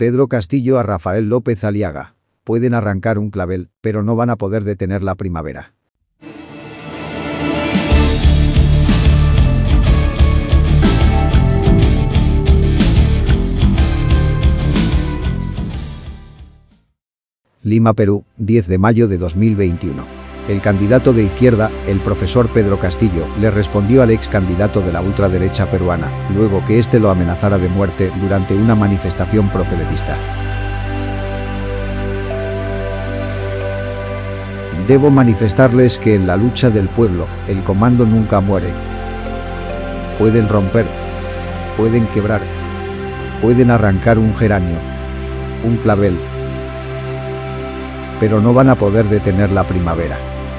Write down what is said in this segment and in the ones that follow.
Pedro Castillo a Rafael López Aliaga. Pueden arrancar un clavel, pero no van a poder detener la primavera. Lima, Perú, 10 de mayo de 2021. El candidato de izquierda, el profesor Pedro Castillo, le respondió al ex candidato de la ultraderecha peruana, luego que éste lo amenazara de muerte durante una manifestación proselitista. Debo manifestarles que en la lucha del pueblo, el comando nunca muere. Pueden romper, pueden quebrar, pueden arrancar un geranio, un clavel, pero no van a poder detener la primavera.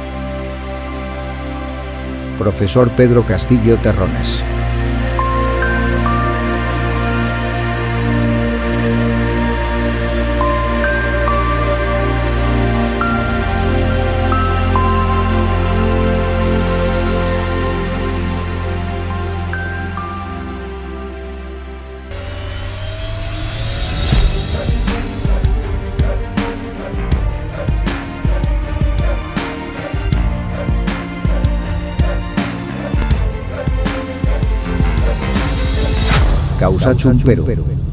Profesor Pedro Castillo Terrones. Causachum, Perú.